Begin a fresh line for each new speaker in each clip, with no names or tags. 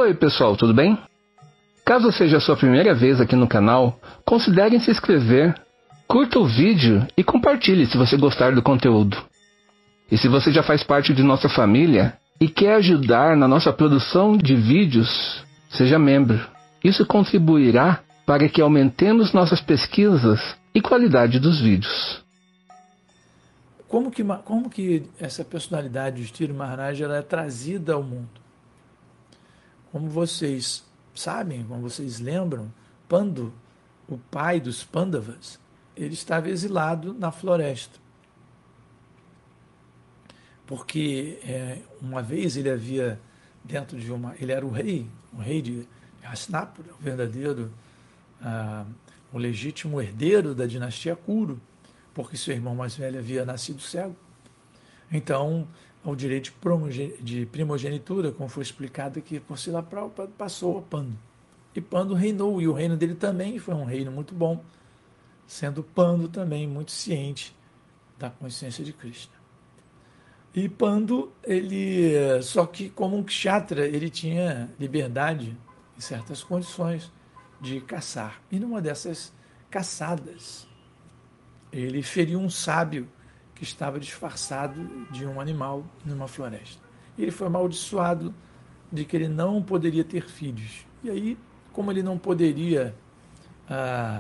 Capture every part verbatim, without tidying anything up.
Oi pessoal, tudo bem? Caso seja a sua primeira vez aqui no canal, considere se inscrever, curta o vídeo e compartilhe se você gostar do conteúdo. E se você já faz parte de nossa família e quer ajudar na nossa produção de vídeos, seja membro. Isso contribuirá para que aumentemos nossas pesquisas e qualidade dos vídeos.
Como que, como que essa personalidade de Yudhishthira Maharaj ela é trazida ao mundo? Como vocês sabem, como vocês lembram, Pandu, o pai dos Pandavas, ele estava exilado na floresta. Porque é, uma vez ele havia, dentro de uma... Ele era o rei, o rei de Hastinapura, o verdadeiro, ah, o legítimo herdeiro da dinastia Kuru, porque seu irmão mais velho havia nascido cego. Então, o direito de primogenitura, como foi explicado aqui por Srila Prabhupada, passou a Pandu. E Pandu reinou, e o reino dele também foi um reino muito bom, sendo Pandu também muito ciente da consciência de Krishna. E Pandu, ele, só que como um kshatriya, ele tinha liberdade, em certas condições, de caçar. E numa dessas caçadas, ele feriu um sábio que estava disfarçado de um animal numa floresta. E ele foi amaldiçoado de que ele não poderia ter filhos. E aí, como ele não poderia ah,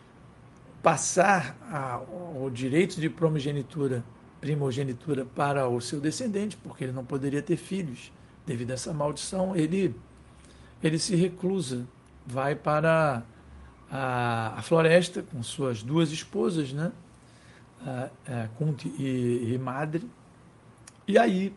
passar a, o direito de primogenitura, primogenitura para o seu descendente, porque ele não poderia ter filhos, devido a essa maldição, ele, ele se reclusa, vai para a, a floresta com suas duas esposas, né? Kunti e, e Madre, e aí,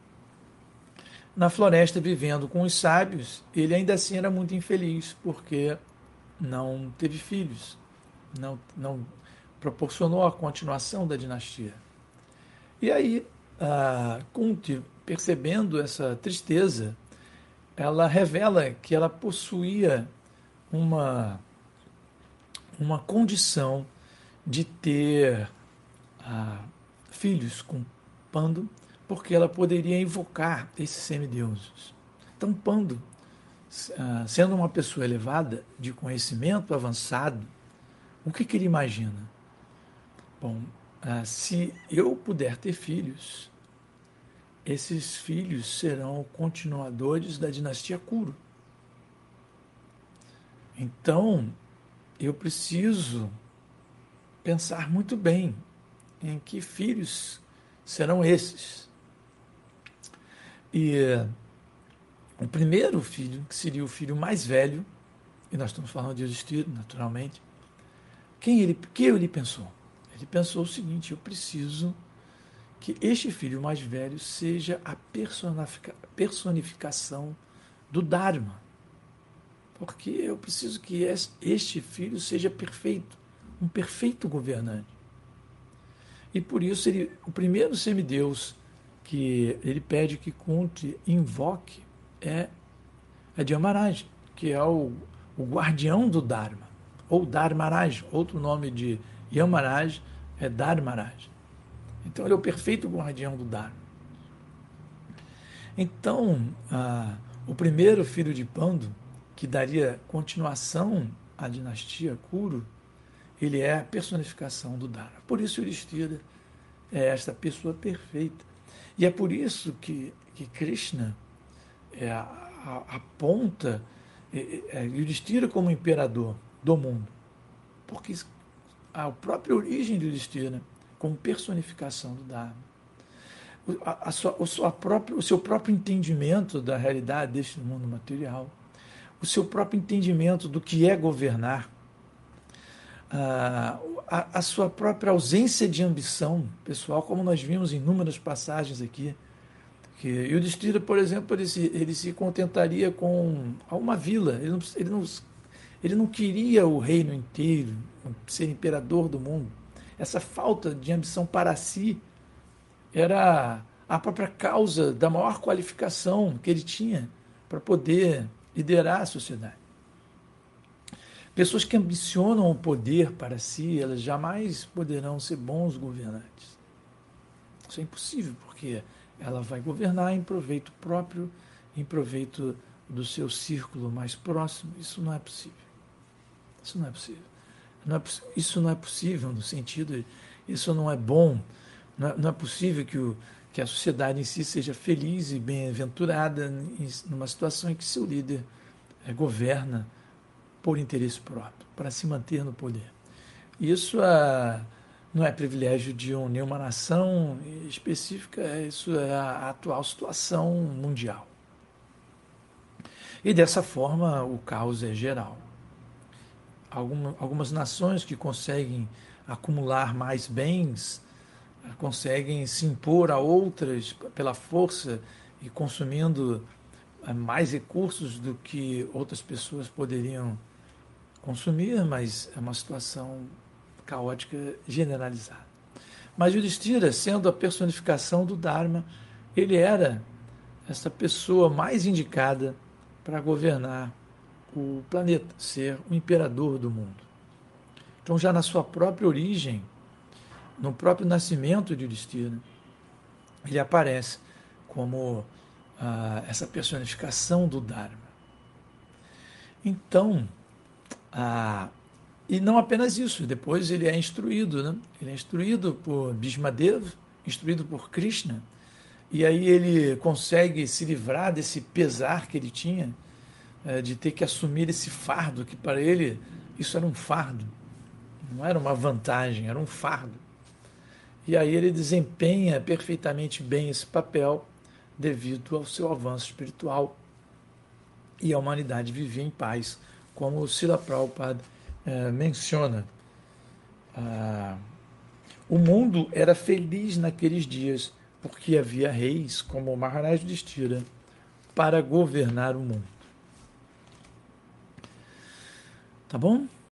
na floresta, vivendo com os sábios, ele ainda assim era muito infeliz, porque não teve filhos, não, não proporcionou a continuação da dinastia. E aí, a Kunti, percebendo essa tristeza, ela revela que ela possuía uma, uma condição de ter a filhos com Pandu, porque ela poderia invocar esses semideuses. Então, Pandu, sendo uma pessoa elevada, de conhecimento avançado, o que, que ele imagina? Bom, se eu puder ter filhos, esses filhos serão continuadores da dinastia Kuru. Então, eu preciso pensar muito bem em que filhos serão esses. E uh, o primeiro filho, que seria o filho mais velho, e nós estamos falando de Yudhishthira, naturalmente, quem ele, que ele pensou? Ele pensou o seguinte: eu preciso que este filho mais velho seja a personificação do Dharma, porque eu preciso que este filho seja perfeito, um perfeito governante. E por isso ele, o primeiro semideus que ele pede que Kunti invoque é a Dharmaraj, que é o, o guardião do Dharma, ou Dharmaraj, outro nome de Yamaraj é Dharmaraj. Então ele é o perfeito guardião do Dharma. Então, ah, o primeiro filho de Pandu, que daria continuação à dinastia Kuru, ele é a personificação do Dharma. Por isso Yudhishthira é esta pessoa perfeita. E é por isso que, que Krishna é, a, a, aponta é, é, Yudhishthira como imperador do mundo. Porque a própria origem de Yudhishthira como personificação do Dharma. A, a sua, a sua própria, o seu próprio entendimento da realidade deste mundo material, o seu próprio entendimento do que é governar, A, a, a sua própria ausência de ambição pessoal, como nós vimos em inúmeras passagens aqui, que Yudhishthira, por exemplo, ele se, ele se contentaria com uma vila, ele não, ele, não, ele não queria o reino inteiro, ser imperador do mundo. Essa falta de ambição para si era a própria causa da maior qualificação que ele tinha para poder liderar a sociedade. Pessoas que ambicionam o poder para si, elas jamais poderão ser bons governantes. Isso é impossível, porque ela vai governar em proveito próprio, em proveito do seu círculo mais próximo, isso não é possível. Isso não é possível. Não é, isso não é possível no sentido, isso não é bom, não é, não é possível que, o, que a sociedade em si seja feliz e bem-aventurada numa situação em que seu líder é, governa por interesse próprio, para se manter no poder. Isso é, não é privilégio de um, nenhuma nação específica, isso é a atual situação mundial. E dessa forma o caos é geral. Algum, algumas nações que conseguem acumular mais bens, conseguem se impor a outras pela força e consumindo mais recursos do que outras pessoas poderiam consumir, mas é uma situação caótica generalizada. Mas Yudhishthira, sendo a personificação do Dharma, ele era essa pessoa mais indicada para governar o planeta, ser o imperador do mundo. Então, já na sua própria origem, no próprio nascimento de Yudhishthira, ele aparece como ah, essa personificação do Dharma. Então, ah, e não apenas isso, depois ele é instruído, né? Ele é instruído por Bhismadeva, instruído por Krishna, e aí ele consegue se livrar desse pesar que ele tinha, é, de ter que assumir esse fardo, que para ele isso era um fardo, não era uma vantagem, era um fardo. E aí ele desempenha perfeitamente bem esse papel devido ao seu avanço espiritual, e a humanidade vivia em paz, como o Srila Prabhupada é, menciona. Ah, o mundo era feliz naqueles dias, porque havia reis como o Maharaj Yudhishthira para governar o mundo. Tá bom?